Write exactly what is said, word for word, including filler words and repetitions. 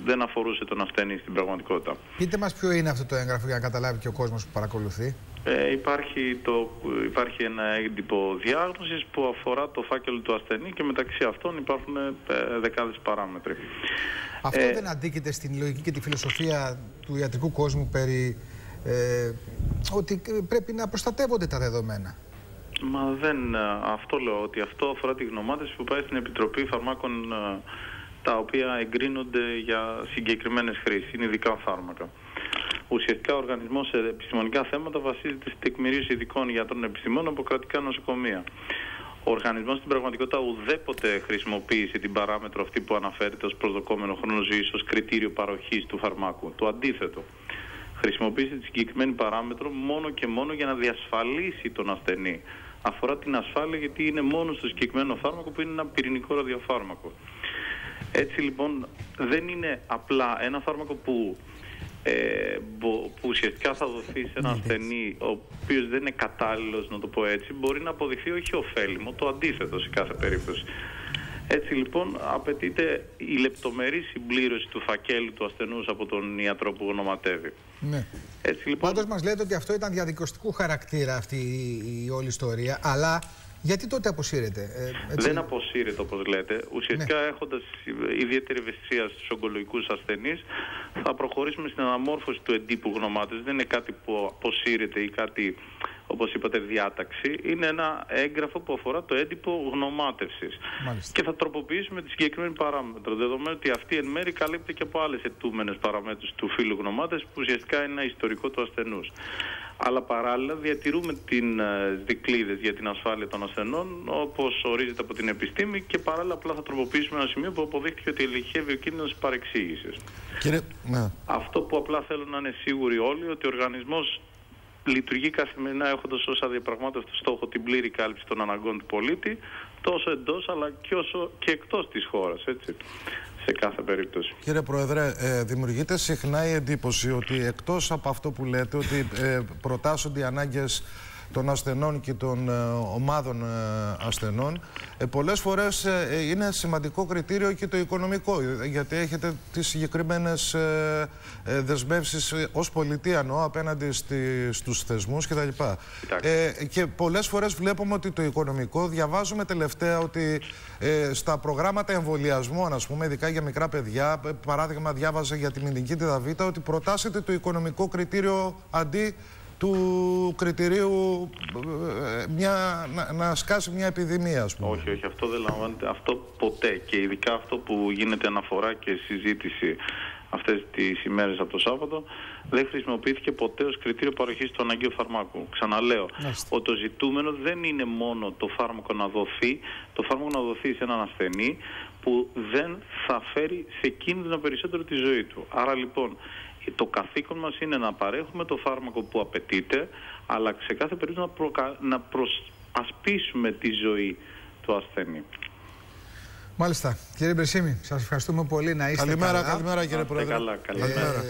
δεν αφορούσε τον ασθενή στην πραγματικότητα. Πείτε μας ποιο είναι αυτό το έγγραφο για να καταλάβει και ο κόσμος που παρακολουθεί. Ε, υπάρχει, το, υπάρχει ένα έντυπο διάγνωσης που αφορά το φάκελο του ασθενή και μεταξύ αυτών υπάρχουν ε, δεκάδες παράμετροι. Αυτό ε, δεν αντίκειται στην λογική και τη φιλοσοφία του ιατρικού κόσμου περί ε, ότι πρέπει να προστατεύονται τα δεδομένα? Μα δεν, αυτό λέω, ότι αυτό αφορά τη γνωμάτευση που πάει στην Επιτροπή Φαρμάκων, τα οποία εγκρίνονται για συγκεκριμένες χρήσεις, είναι ειδικά φάρμακα. Ουσιαστικά ο οργανισμός σε επιστημονικά θέματα βασίζεται στη τεκμηρίωση ειδικών γιατρών επιστημών από κρατικά νοσοκομεία. Ο οργανισμός στην πραγματικότητα ουδέποτε χρησιμοποίησε την παράμετρο αυτή που αναφέρεται ως προσδοκόμενο χρόνο ζωής ως κριτήριο παροχής του φαρμάκου. Το αντίθετο. Χρησιμοποίησε τη συγκεκριμένη παράμετρο μόνο και μόνο για να διασφαλίσει τον ασθενή. Αφορά την ασφάλεια, γιατί είναι μόνο στο συγκεκριμένο φάρμακο που είναι ένα πυρηνικό ραδιοφάρμακο. Έτσι λοιπόν δεν είναι απλά ένα φάρμακο που, ε, που ουσιαστικά θα δοθεί σε έναν ασθενή ο οποίος δεν είναι κατάλληλος, να το πω έτσι, μπορεί να αποδειχθεί όχι ωφέλιμο, το αντίθετο σε κάθε περίπτωση. Έτσι λοιπόν απαιτείται η λεπτομερή συμπλήρωση του φακέλου του ασθενούς από τον ιατρό που γνωματεύει. Ναι. Έτσι λοιπόν... Πάντως μας λέτε ότι αυτό ήταν διαδικαστικού χαρακτήρα αυτή η, η όλη ιστορία, αλλά γιατί τότε αποσύρεται? Ε, έτσι... Δεν αποσύρεται όπως λέτε. Ουσιαστικά ναι. έχοντας ιδιαίτερη ευαισθησία στους ογκολογικούς ασθενείς, θα προχωρήσουμε στην αναμόρφωση του εντύπου γνωμάτευσης. Δεν είναι κάτι που αποσύρεται ή κάτι, όπως είπατε, διάταξη. Είναι ένα έγγραφο που αφορά το έντυπο γνωμάτευσης. Μάλιστα. Και θα τροποποιήσουμε τη συγκεκριμένη παράμετρο, δεδομένου ότι αυτή εν μέρει καλύπτει και από άλλες αιτούμενες παραμέτρους του φύλου γνωμάτευσης, που ουσιαστικά είναι ένα ιστορικό του ασθενούς. Αλλά παράλληλα διατηρούμε τις δικλείδες για την ασφάλεια των ασθενών, όπως ορίζεται από την επιστήμη, και παράλληλα απλά θα τροποποιήσουμε ένα σημείο που αποδείχθηκε ότι ελεγχεύει ο κίνδυνος παρεξήγησης. Κύριε... Ναι. Αυτό που απλά θέλω να είναι σίγουροι όλοι, ότι ο οργανισμός λειτουργεί καθημερινά έχοντας ως αδιαπραγμάτευτο στόχο την πλήρη κάλυψη των αναγκών του πολίτη, τόσο εντός αλλά και, όσο και εκτός της χώρας, έτσι, σε κάθε περίπτωση. Κύριε Πρόεδρε, ε, δημιουργείται συχνά η εντύπωση ότι εκτός από αυτό που λέτε, ότι ε, προτάσσονται οι ανάγκες των ασθενών και των ε, ομάδων ε, ασθενών, ε, πολλές φορές ε, είναι σημαντικό κριτήριο και το οικονομικό, γιατί έχετε τις συγκεκριμένες ε, ε, δεσμεύσεις ε, ως πολιτεία, εννοώ, απέναντι στη, στους θεσμούς κτλ. Ε, και πολλές φορές βλέπουμε ότι το οικονομικό, διαβάζουμε τελευταία ότι ε, στα προγράμματα εμβολιασμού, ας πούμε, ειδικά για μικρά παιδιά, παράδειγμα διάβαζα για τη μηνική τεταβήτα, ότι προτάσσεται το οικονομικό κριτήριο αντί του κριτηρίου μια, να, να σκάσει μια επιδημία, ας πούμε. Όχι, όχι, αυτό δεν λαμβάνεται, αυτό ποτέ, και ειδικά αυτό που γίνεται αναφορά και συζήτηση αυτές τις ημέρες από το Σάββατο, δεν χρησιμοποιήθηκε ποτέ ως κριτήριο παροχής του αναγκαίου φαρμάκου. Ξαναλέω, ότι το ζητούμενο δεν είναι μόνο το φάρμακο να δοθεί, το φάρμακο να δοθεί σε έναν ασθενή που δεν θα φέρει σε κίνδυνο περισσότερο τη ζωή του. Άρα λοιπόν, το καθήκον μας είναι να παρέχουμε το φάρμακο που απαιτείται, αλλά σε κάθε περίπτωση να, προκα... να προσπίσουμε τη ζωή του ασθενή. Μάλιστα. Κύριε Μπρεσίμη, σας ευχαριστούμε πολύ. Να είστε καλημέρα, καλά. Καλημέρα, κύριε Πρόεδρε. Καλά, καλημέρα.